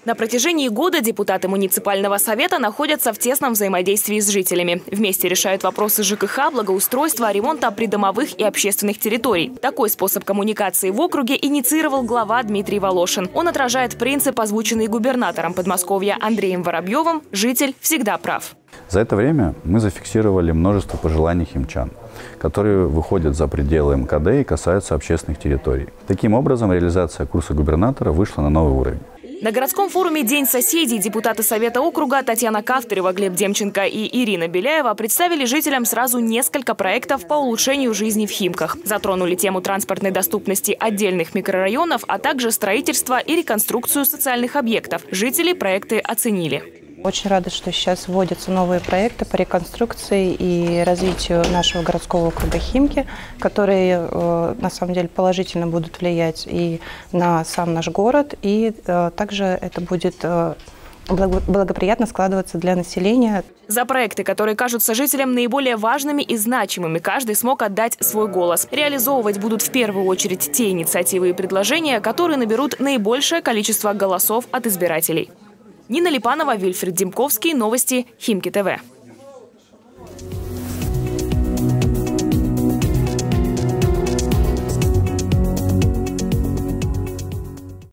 На протяжении года депутаты муниципального совета находятся в тесном взаимодействии с жителями. Вместе решают вопросы ЖКХ, благоустройства, ремонта придомовых и общественных территорий. Такой способ коммуникации в округе инициировал глава Дмитрий Волошин. Он отражает принцип, озвученный губернатором Подмосковья Андреем Воробьевым: «Житель всегда прав». За это время мы зафиксировали множество пожеланий химчан, которые выходят за пределы МКД и касаются общественных территорий. Таким образом, реализация курса губернатора вышла на новый уровень. На городском форуме «День соседей» депутаты Совета округа Татьяна Кавтарева, Глеб Демченко и Ирина Беляева представили жителям сразу несколько проектов по улучшению жизни в Химках. Затронули тему транспортной доступности отдельных микрорайонов, а также строительство и реконструкцию социальных объектов. Жители проекты оценили. Очень рада, что сейчас вводятся новые проекты по реконструкции и развитию нашего городского округа Химки, которые на самом деле положительно будут влиять и на сам наш город, и также это будет благоприятно складываться для населения. За проекты, которые кажутся жителям наиболее важными и значимыми, каждый смог отдать свой голос. Реализовывать будут в первую очередь те инициативы и предложения, которые наберут наибольшее количество голосов от избирателей. Нина Липанова, Вильфред Демковский. Новости Химки ТВ.